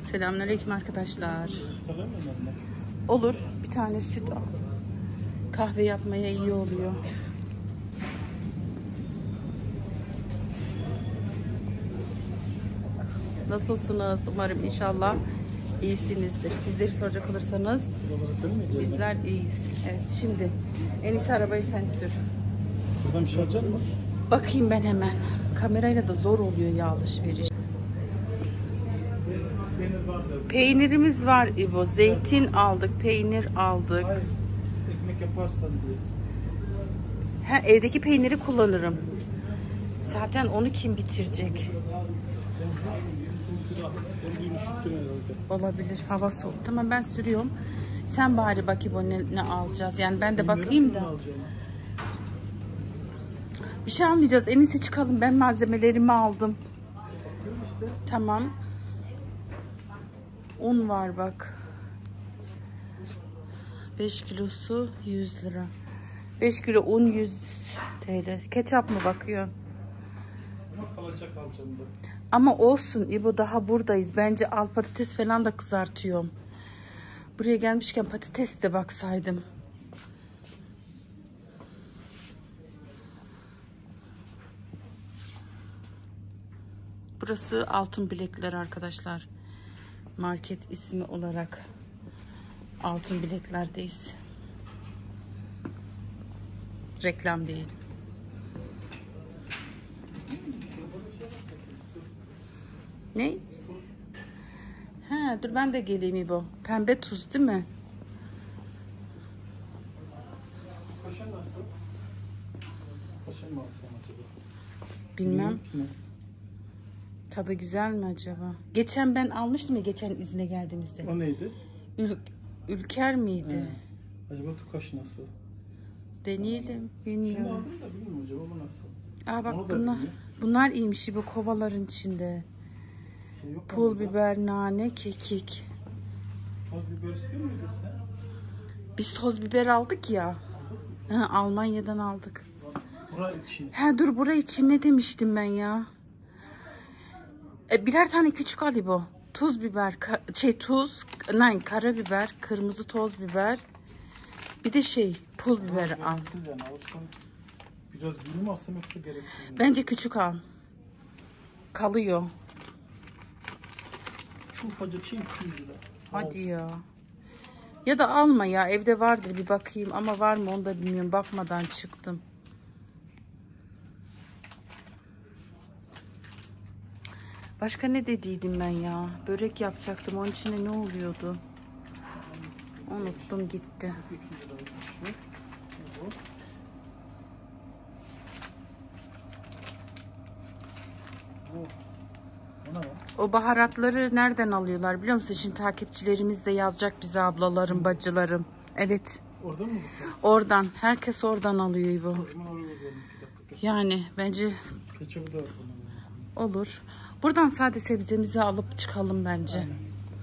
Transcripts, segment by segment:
Selamünaleyküm arkadaşlar. Olur, bir tane süt al. Kahve yapmaya iyi oluyor. Nasılsınız? Umarım inşallah iyisinizdir. Bizleri soracak olursanız bizler iyiyiz. Evet, şimdi en iyisi arabayı sen sür. Buradan bir şey alacak mı? Bakayım ben hemen. Kamerayla da zor oluyor ya alışveriş. Peynirimiz var İbo. Zeytin aldık, peynir aldık. Hayır, ekmek yaparsan diye. Ha, evdeki peyniri kullanırım. Zaten onu kim bitirecek? Olabilir. Hava soğuk. Tamam, ben sürüyorum. Sen bari bak İbo, ne alacağız? Yani ben de bakayım da. Bir şey almayacağız. En iyisi çıkalım. Ben malzemelerimi aldım. Tamam. Un var bak. 5 kilosu 100 lira. 5 kilo un 100 TL. Ketçap mı bakıyor? Ama kalacak alacağım da. Ama olsun İbo, daha buradayız. Bence al patates falan da kızartıyorum. Buraya gelmişken patates de baksaydım. Burası Altın Bilekler arkadaşlar. Market ismi olarak Altın Bilekler'deyiz. Reklam değil. Ne? Ha, dur ben de geleyim İbo. Pembe tuz değil mi? Paşa nasıl? Paşa mı alsam acaba? Bilmem. Tadı güzel mi acaba? Geçen ben almıştım ya, geçen izne geldiğimizde. O neydi? Ülker miydi? Acaba Tukaş nasıl? Deneyelim. Şimdi Bilmiyorum. aldım da bilmiyorum acaba bu nasıl? Aa bak, Onu da bunlar bilmiyorum. bunlar iyiymiş bu kovaların içinde. Şey yok mu Pul burada? biber, nane, kekik. Toz biber istiyor muydun sen? Biz toz biber aldık ya. Ha, Almanya'dan aldık. Burası için. Ha dur, buraya için ne demiştim ben ya? Birer tane küçük al İbo. Tuz biber, tuz, karabiber, kırmızı toz biber. Bir de pul biber al. Gereksiz yani alırsan biraz büyük mü alsam yoksa gereksiz mi? Bence küçük al. Kalıyor. Şu ufacık şey 200 lira. Hadi ya. Ya da alma ya, evde vardır, bir bakayım ama var mı onu da bilmiyorum, bakmadan çıktım. Başka ne dediydim ben ya? Börek yapacaktım, onun içinde ne oluyordu? Unuttum gitti. 2 liraymış şu. Bu. Ona ya. O baharatları nereden alıyorlar biliyor musun? Şimdi takipçilerimiz de yazacak bize, ablalarım, bacılarım. Evet. Oradan mı? Oradan. Herkes oradan alıyor bu. O zaman oraya gidelim 2 dakika. Yani bence Ketçabı da olur. Buradan sade sebzemizi alıp çıkalım bence. Aynen.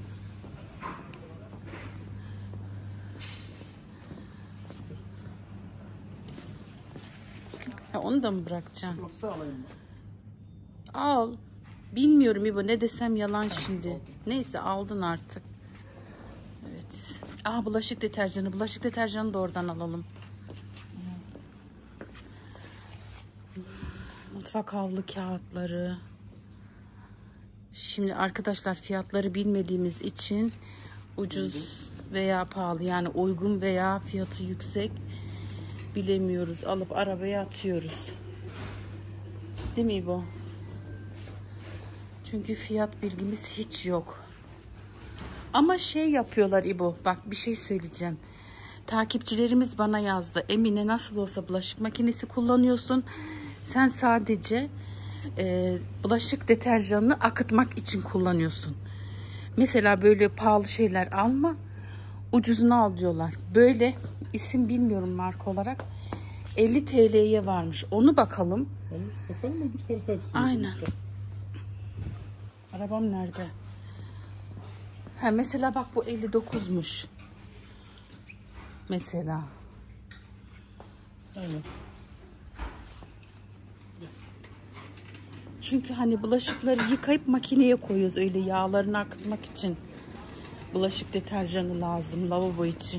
Ha, onu da mı bırakacaksın? Yoksa alayım mı? Al. Bilmiyorum İbo, ne desem yalan şimdi. Neyse, aldın artık. Evet. Aa, bulaşık deterjanı. Bulaşık deterjanı da oradan alalım. Mutfak havlu kağıtları. Şimdi arkadaşlar, fiyatları bilmediğimiz için ucuz veya pahalı, yani uygun veya fiyatı yüksek bilemiyoruz. Alıp arabaya atıyoruz. Değil mi İbo? Çünkü fiyat bilgimiz hiç yok. Ama yapıyorlar İbo. Bak, bir şey söyleyeceğim. Takipçilerimiz bana yazdı. Emine, nasıl olsa bulaşık makinesi kullanıyorsun. Sen sadece bulaşık deterjanını akıtmak için kullanıyorsun. Mesela böyle pahalı şeyler alma. Ucuzunu al diyorlar. Böyle isim bilmiyorum marka olarak. 50 TL'ye varmış. Onu bakalım. Bakalım mı bu tarafa hepsini? Aynen. Arabam nerede? Ha, mesela bak, bu 59'muş. Mesela. Aynen. Çünkü hani bulaşıkları yıkayıp makineye koyuyoruz öyle yağlarını akıtmak için. Bulaşık deterjanı lazım lavabo için.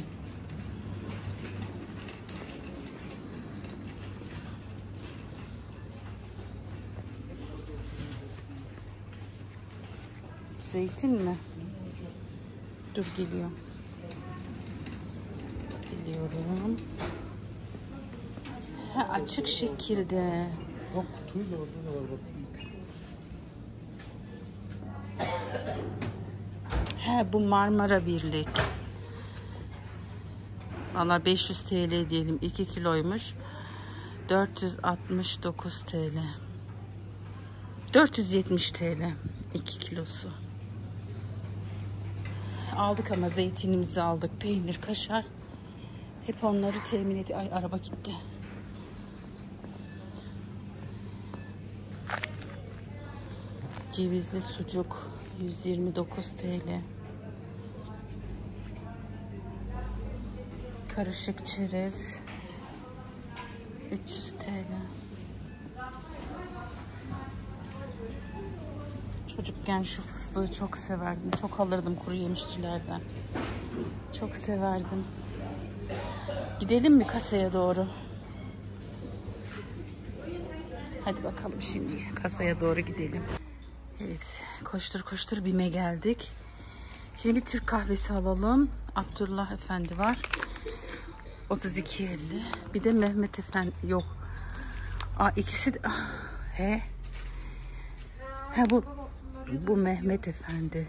Zeytin mi? Dur geliyor. Geliyorum. Ha, açık şekilde. Bak kutuyla orada da var bak. He bu Marmara Birlik. Valla 500 TL diyelim. 2 kiloymuş. 469 TL. 470 TL. 2 kilosu. Aldık ama zeytinimizi aldık. Peynir, kaşar. Hep onları temin ediyor. Ay araba gitti. Cevizli sucuk 129 TL. Karışık çerez 300 TL. Çocukken şu fıstığı çok severdim. Çok alırdım kuru yemişçilerden. Çok severdim. Gidelim mi kasaya doğru? Hadi bakalım şimdi kasaya doğru gidelim. Evet, koştur koştur BİM'e geldik. Şimdi bir Türk kahvesi alalım. Abdullah Efendi var. 32.50. Bir de Mehmet Efendi yok. Aa ikisi de he. Ha bu Mehmet Efendi.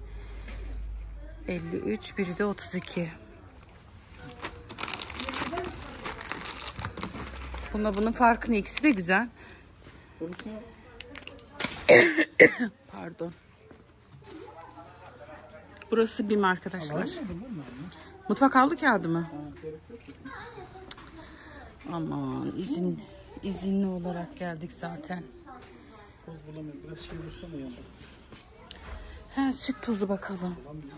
53, biri de 32. Bunun farkını ikisi de güzel. Pardon. Burası BİM arkadaşlar. Mutfak havlu kağıdı mı? Aman izinli olarak geldik zaten. Toz bulamıyorum. Biraz şey vursana yanında. He süt tozu bakalım.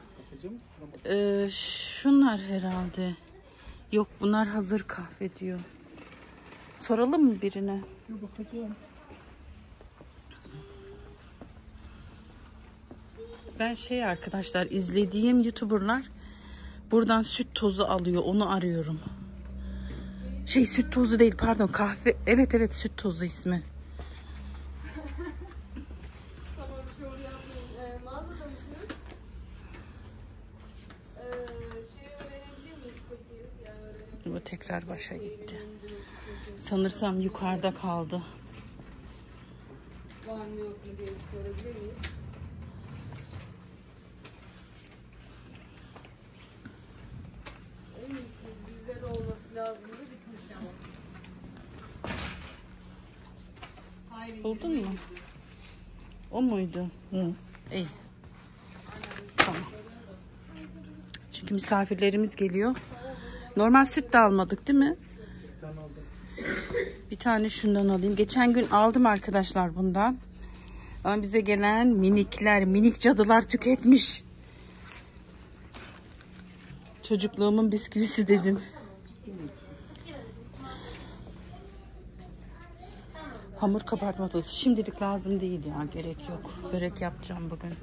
Şunlar herhalde. Yok bunlar hazır kahve diyor. Soralım mı birine? Bir bakacağım. Ben arkadaşlar izlediğim YouTuber'lar buradan süt tozu alıyor. Onu arıyorum. Süt tozu değil pardon kahve. Evet süt tozu ismi. Bu tekrar başa gitti. Sanırsam yukarıda kaldı. Var mı yok mu diye sorabilir miyiz? Eminsiniz bizde de olması lazımdı bitmiş ama. Hayır, Buldun mu? O muydu? Hı. İyi. Tamam. Çünkü misafirlerimiz geliyor. Normal süt de almadık değil mi? Bir tane aldım. Bir tane şundan alayım. Geçen gün aldım arkadaşlar bundan. Ama bize gelen minik cadılar tüketmiş. Çocukluğumun bisküvisi dedim. Hamur kabartma tozu. Şimdilik lazım değil ya. Gerek yok. Börek yapacağım bugün.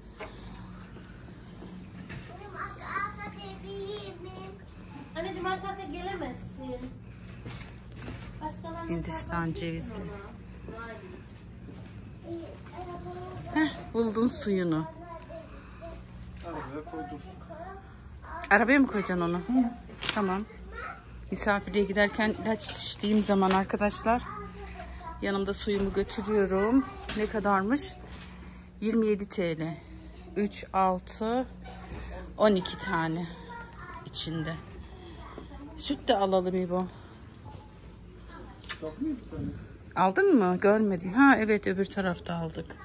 Anneciğim arkada gelemezsin. Başkalarına Hindistan cevizi. Buldun suyunu. Arabaya koy dursun. Arabaya mı koyacaksın onu? Tamam. Misafirliğe giderken ilaç içtiğim zaman arkadaşlar yanımda suyumu götürüyorum. Ne kadarmış? 27 TL. 3, 6, 12 tane içinde. Süt de alalım İbo. Bakmıyor bir tane. Aldın mı? Görmedim. Ha evet öbür tarafta aldık.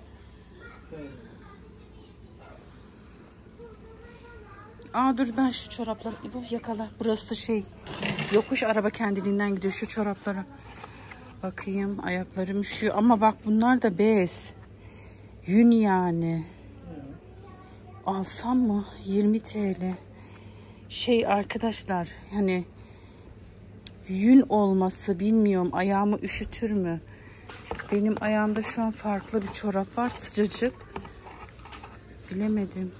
Aa dur ben şu çorapları İbo yakala. Burası yokuş araba kendiliğinden gidiyor şu çoraplara. Bakayım ayaklarım üşüyor ama bak bunlar da bez. Yün yani. Alsam mı? 20 TL. Arkadaşlar yani yün olması bilmiyorum ayağımı üşütür mü? Benim ayağımda şu an farklı bir çorap var. Sıcacık. Bilemedim.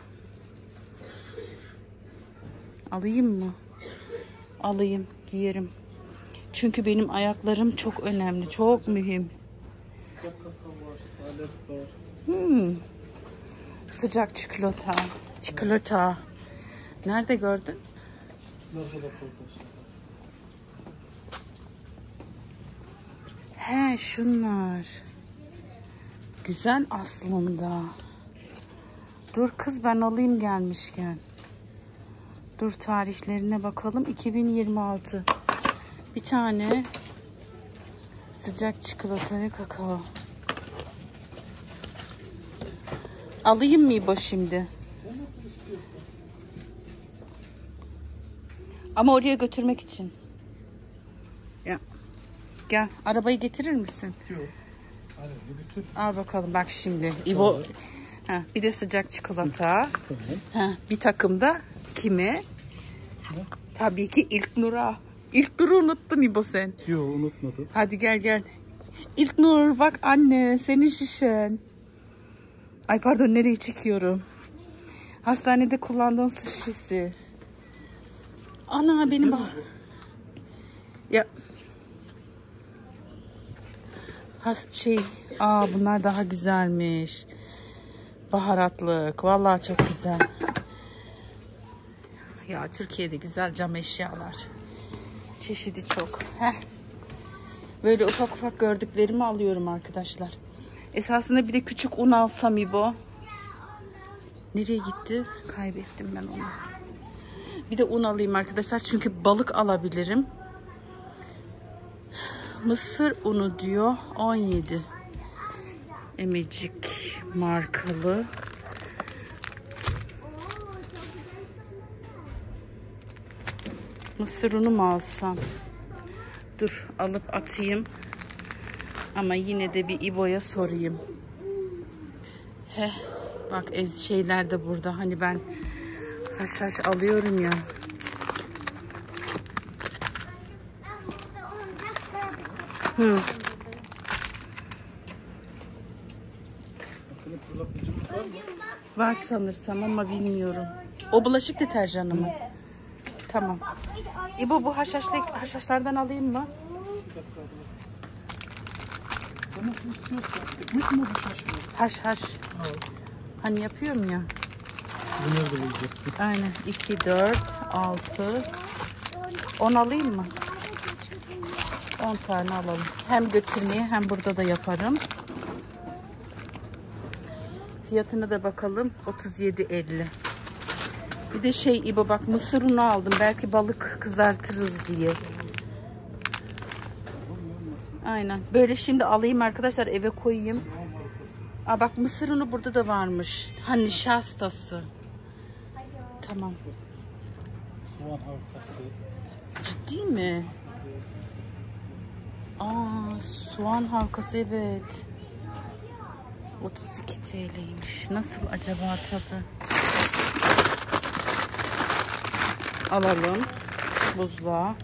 Alayım mı? Alayım. Giyerim. Çünkü benim ayaklarım çok önemli. Çok mühim. Sıcak kakao var, salep var. Sıcak çikolata. Çikolata. Nerede gördün? Bunlar da arkadaşlar. He, şunlar. Güzel aslında. Dur kız, ben alayım gelmişken. Dur tarihlerine bakalım. 2026. Bir tane sıcak çikolata ve kakao. Alayım mı İbo şimdi? Ama oraya götürmek için. Ya. Gel, arabayı getirir misin? Yok. Hadi götür. Al bakalım bak şimdi. İbo. Ha, bir de sıcak çikolata. Ha, bir takım da kime? Tabii ki İlknur'a. İlknur'u unuttun İbo sen. Yok, unutmadım. Hadi gel gel. İlknur bak anne, senin şişen. Ay pardon, nereyi çekiyorum? Hastanede kullandığın su şişesi. Ana benim bak. Ya. Bunlar daha güzelmiş. Baharatlık. Vallahi çok güzel. Ya Türkiye'de güzel cam eşyalar. Çeşidi çok. Böyle ufak ufak gördüklerimi alıyorum arkadaşlar. Esasında bir de küçük un alsam İbo. Nereye gitti? Kaybettim ben onu. Bir de un alayım arkadaşlar. Çünkü balık alabilirim. Mısır unu diyor. 17. Emecik markalı. Mısır unu mu alsam? Dur alıp atayım. Ama yine de bir İbo'ya sorayım. Bak şeyler de burada. Hani ben haşhaş alıyorum ya. Var sanırsam ama bilmiyorum. O bulaşık deterjanı mı? Tamam. İbo bu haşhaşlardan alayım mı? Sen nasıl istiyorsan. Ekmek mi bu şaşırıyor? Haşhaş. Hani yapıyorum ya. Bunları da bulacaksın. Aynen. 2, 4, 6. 10 alayım mı? 10 tane alalım. Hem götürmeye hem burada da yaparım. Fiyatına da bakalım. 37.50. Bir de İbo bak, mısır unu aldım. Belki balık kızartırız diye. Aynen. Böyle şimdi alayım arkadaşlar, eve koyayım. Bak mısır unu burada da varmış. Hani nişastası. Tamam. Soğan halkası. Ciddi mi? Soğan halkası, evet. 32 TL'ymiş. Nasıl acaba tadı? Alalım. Buzluğa.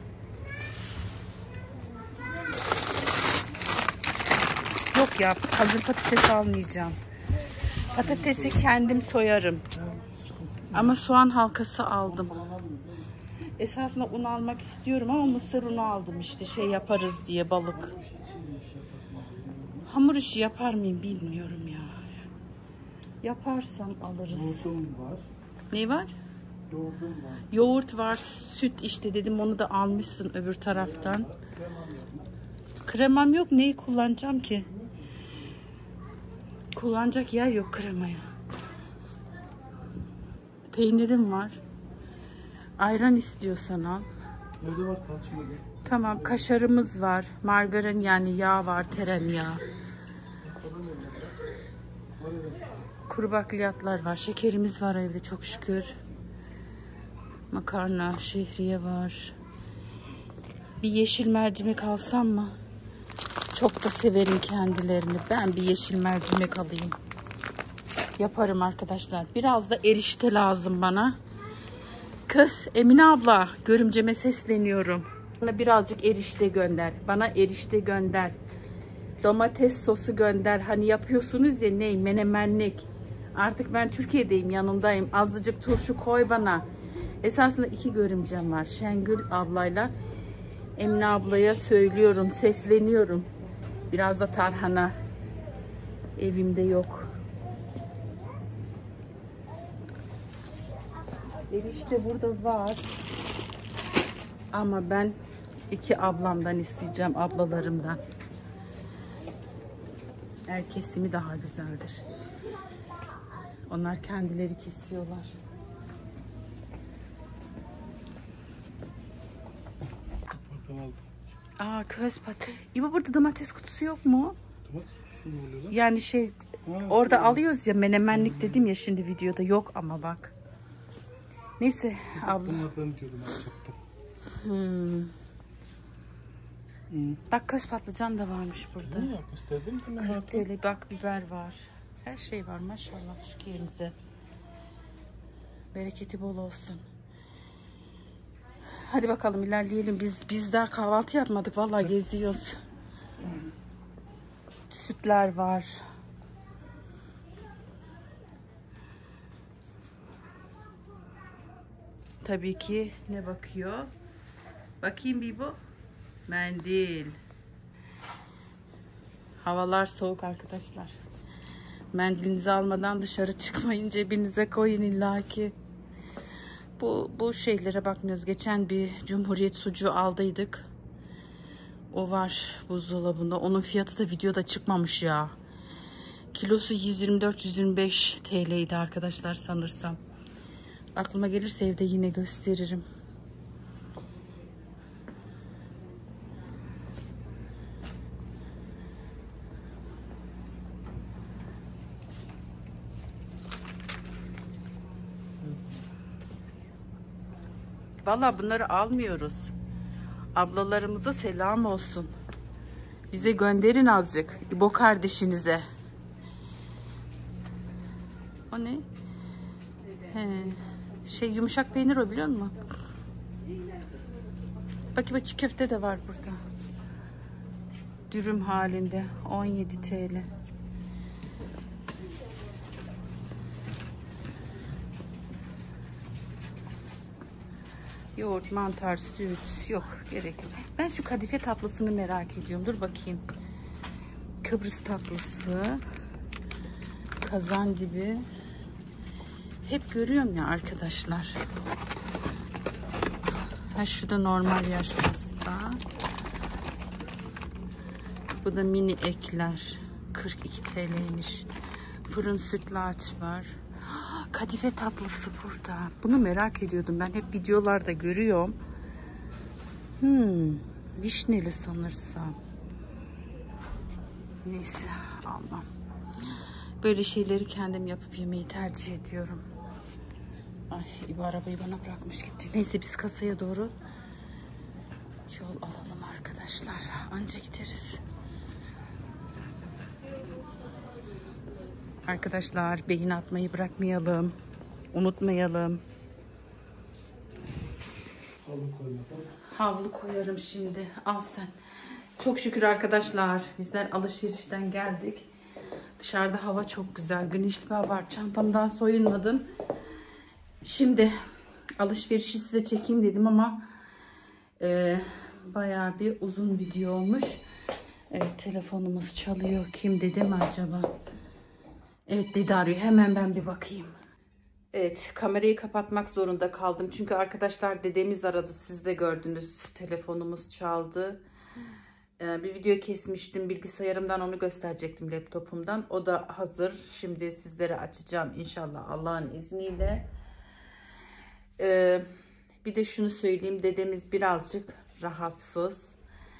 Yok ya, hazır patates almayacağım. Patatesi kendim soyarım. Ama soğan halkası aldım. Esasında un almak istiyorum ama mısır unu aldım işte, yaparız diye, balık. Hamur işi yapar mıyım bilmiyorum ya. Yaparsam alırız. Yoğurdum var. Ne var? Yoğurdum var. Yoğurt var, süt işte dedim, onu da almışsın öbür taraftan. Kremam yok, neyi kullanacağım ki? Kullanacak yer yok kremaya. Peynirim var. Ayran istiyorsan al. Evde var tarçınlı. Tamam, kaşarımız var. Margarin yani yağ var, tereyağı. Kuru bakliyatlar var. Şekerimiz var evde çok şükür. Makarna, şehriye var. Bir yeşil mercimek alsam mı? Çok da severim kendilerini. Ben bir yeşil mercimek alayım. Yaparım arkadaşlar. Biraz da erişte lazım bana. Kız Emine abla, görümceme sesleniyorum. Bana birazcık erişte gönder. Bana erişte gönder. Domates sosu gönder. Hani yapıyorsunuz ya ney? Menemenlik. Artık ben Türkiye'deyim, yanındayım. Azıcık turşu koy bana. Esasında 2 görümcem var. Şengül ablayla Emine ablaya söylüyorum, sesleniyorum. Biraz da tarhana. Evimde yok. Erişte burada var. Ama ben 2 ablamdan isteyeceğim, ablalarımdan. El kesimi daha güzeldir. Onlar kendileri kesiyorlar. Aa, köz patates. İbo, burada domates kutusu yok mu? Domates kutusu ne oluyor lan? Yani orada alıyoruz ya, menemenlik dedim ya şimdi videoda, yok ama bak. Neyse abla. Bunlardan diyordum, alacaktım. Bak, köz patlıcan da varmış burada. Ne ya, gösterdim mi? 40 TL. Bak, biber var. Her şey var maşallah şu yerimize. Bereketi bol olsun. Hadi bakalım ilerleyelim. Biz daha kahvaltı yapmadık. Vallahi geziyoruz. Sütler var. Tabii ki ne bakıyor? Bakayım bir bu. Mendil. Havalar soğuk arkadaşlar. Mendilinizi almadan dışarı çıkmayın. Cebinize koyun illaki. Bu şeylere bakmıyoruz. Geçen bir Cumhuriyet sucuğu aldıydık. O var buzdolabında. Onun fiyatı da videoda çıkmamış ya. Kilosu 124-125 TL'ydi arkadaşlar sanırsam. Aklıma gelirse evde yine gösteririm. Vallahi bunları almıyoruz. Ablalarımıza selam olsun. Bize gönderin azıcık. İbo kardeşinize. O ne? Yumuşak peynir o, biliyor musun? Bak, çiğ köfte de var burada. Dürüm halinde 17 TL. Yoğurt, mantar, süt yok, gerek yok. Ben şu kadife tatlısını merak ediyorum. Dur bakayım. Kıbrıs tatlısı, kazan dibi. Hep görüyorum ya arkadaşlar. Şu da normal yaş pasta. Bu da mini ekler. 42 TL'ymiş. Fırın sütlaç var. Kadife tatlısı burada. Bunu merak ediyordum. Ben hep videolarda görüyorum. Vişneli sanırsam. Neyse, almam. Böyle şeyleri kendim yapıp yemeyi tercih ediyorum. Ay, İbo arabayı bana bırakmış gitti. Neyse, biz kasaya doğru yol alalım arkadaşlar. Anca gideriz. Arkadaşlar, beğeni atmayı bırakmayalım. Unutmayalım. Havlu koyarım şimdi. Al sen. Çok şükür arkadaşlar. Bizler alışverişten geldik. Dışarıda hava çok güzel. Güneşli bir hava var. Çantamdan soyunmadım. Şimdi alışverişi size çekeyim dedim ama bayağı bir uzun video olmuş. Evet, telefonumuz çalıyor. Kim dedi mi acaba? Evet, dedi, arıyor. Hemen ben bir bakayım. Evet, kamerayı kapatmak zorunda kaldım. Çünkü arkadaşlar, dedemiz aradı. Siz de gördünüz. Telefonumuz çaldı. Bir video kesmiştim. Bilgisayarımdan onu gösterecektim, laptopumdan. O da hazır. Şimdi sizlere açacağım inşallah Allah'ın izniyle. Bir de şunu söyleyeyim. Dedemiz birazcık rahatsız.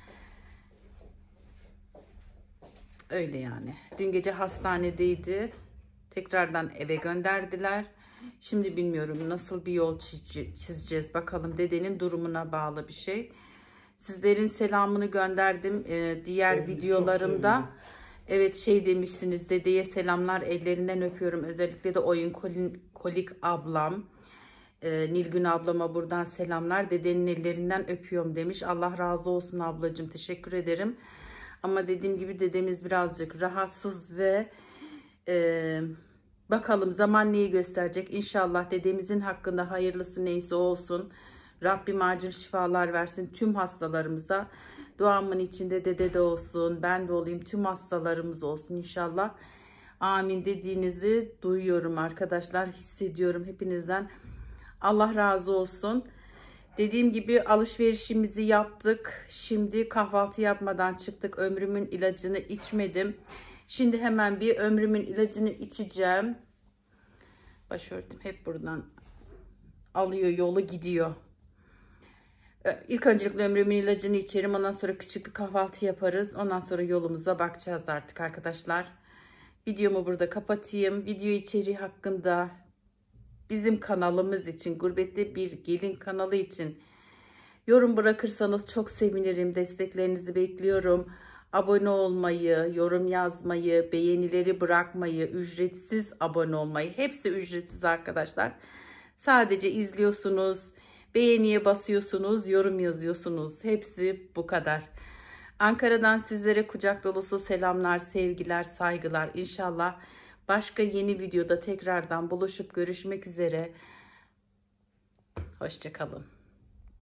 Öyle yani. Dün gece hastanedeydi. Tekrardan eve gönderdiler. Şimdi bilmiyorum nasıl bir yol çizeceğiz. Bakalım, dedenin durumuna bağlı bir şey. Sizlerin selamını gönderdim diğer videolarımda. Evet, demişsiniz, dedeye selamlar, ellerinden öpüyorum. Özellikle de oyun kolik ablam. Nilgün ablama buradan selamlar. Dedenin ellerinden öpüyorum demiş. Allah razı olsun ablacığım. Teşekkür ederim. Ama dediğim gibi dedemiz birazcık rahatsız ve bakalım zaman neyi gösterecek. İnşallah dedemizin hakkında hayırlısı neyse olsun. Rabbim acil şifalar versin tüm hastalarımıza. Duamın içinde dede de olsun, ben de olayım, tüm hastalarımız olsun inşallah. Amin dediğinizi duyuyorum arkadaşlar, hissediyorum hepinizden. Allah razı olsun. Dediğim gibi alışverişimizi yaptık. Şimdi kahvaltı yapmadan çıktık. Ömrümün ilacını içmedim. Şimdi hemen bir ömrümün ilacını içeceğim. Başörtüm hep buradan alıyor, yolu gidiyor. İlk öncelikle ömrümün ilacını içerim. Ondan sonra küçük bir kahvaltı yaparız. Ondan sonra yolumuza bakacağız artık arkadaşlar. Videomu burada kapatayım. Video içeriği hakkında bizim kanalımız için, Gurbette Bir Gelin kanalı için yorum bırakırsanız çok sevinirim. Desteklerinizi bekliyorum. Abone olmayı, yorum yazmayı, beğenileri bırakmayı, ücretsiz abone olmayı. Hepsi ücretsiz arkadaşlar. Sadece izliyorsunuz, beğeniye basıyorsunuz, yorum yazıyorsunuz. Hepsi bu kadar. Ankara'dan sizlere kucak dolusu selamlar, sevgiler, saygılar. İnşallah başka yeni videoda tekrardan buluşup görüşmek üzere. Hoşça kalın.